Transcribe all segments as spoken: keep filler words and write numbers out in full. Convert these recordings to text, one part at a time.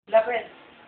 La pues.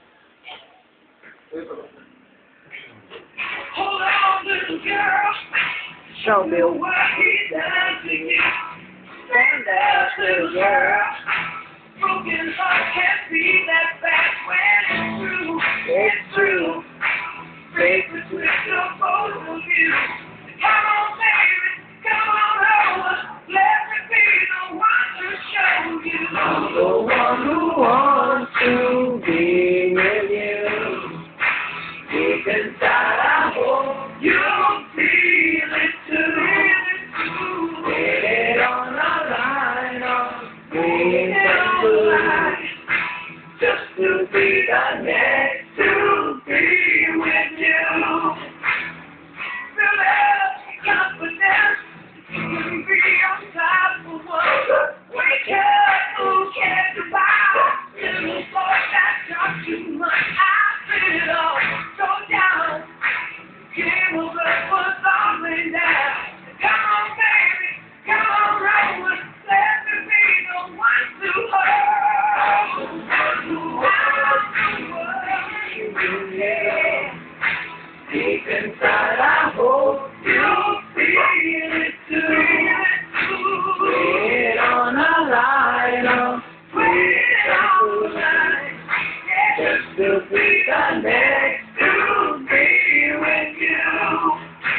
Hold on, little girl. Show me what he's done to you. Stand up, little girl. Broken heart can't be that bad when it's true. It's true. Break the twist of both of you. Come on, baby, come on over. Let me be the one to show you. I'm the one who wants to be with you. Deep inside, I hope You feel it too. get it on the line. Oh, we It's can alright. just to be the next To be with you. Feel that confidence. You can be on top of what. Wake up, who cares about little boy that talk too much? I feel it all go down. Game of us was falling down. Come on, baby, come on, roll it. Let me be the one to hold. Who wants to hold? Yeah. deep inside. I hope You feel it too. get it on the line. Oh, Wait all night. just to be the next. To be with you.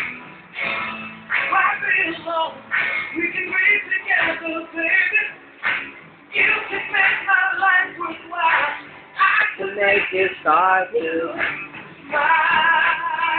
Why be alone? We can be together, baby. You can make my life worthwhile. I To can make it start to smile.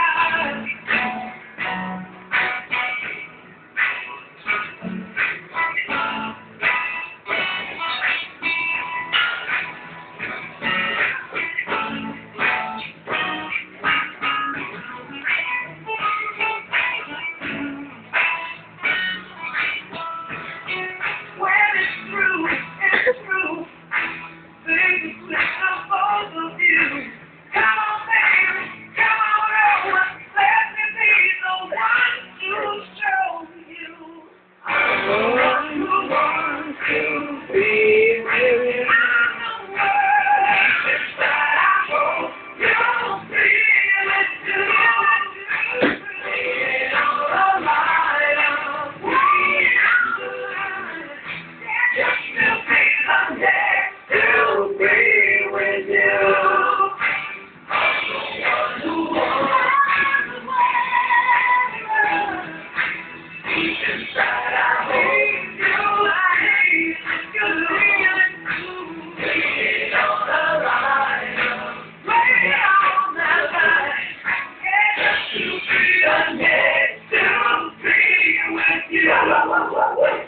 When it's true, it's true. Baby, with the both of you. Come on, baby, come on over. Let me be the one to show you. I'm the one who wants to be with you. I'm the one inside. I hope you'll feel it too. Get on the line. We are the line. Just to be the next To be with you. Deep inside, I hope get it on the line. To be the next to be with you.